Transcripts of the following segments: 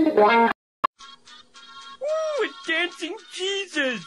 Ooh, a dancing Jesus!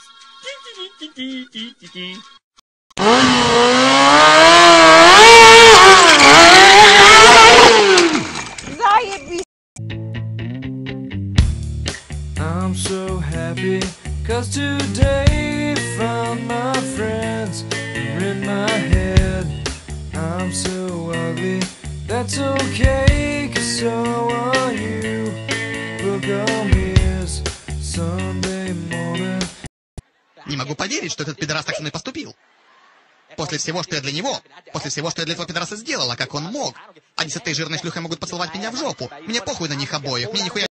I'm so happy, 'cause today found my friends are in my head. I'm so ugly, that's okay, 'cause so are you. Look on me, it's Sunday morning. Не могу поверить, что этот пидорас так со мной поступил. После всего, что я для него, после всего, что я для этого пидораса сделала, как он мог. Они с этой жирной шлюхой могут поцеловать меня в жопу. Мне похуй на них обоих, мне нихуя...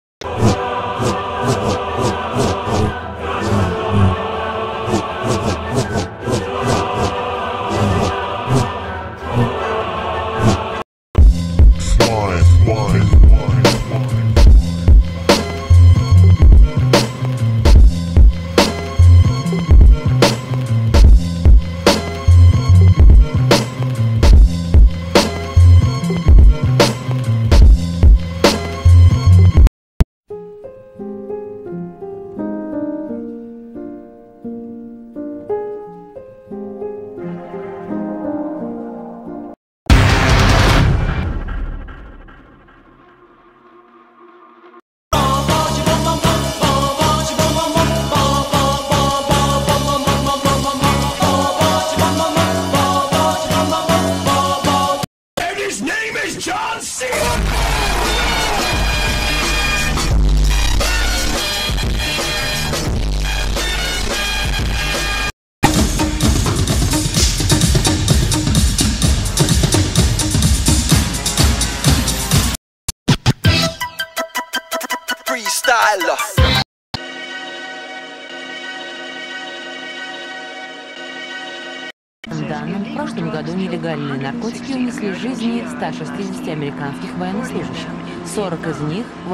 Данным, в прошлом году нелегальные наркотики унесли жизни 160 американских военнослужащих. 40 из них в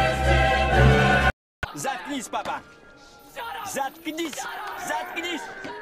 Заткнись, папа! Заткнись! Заткнись!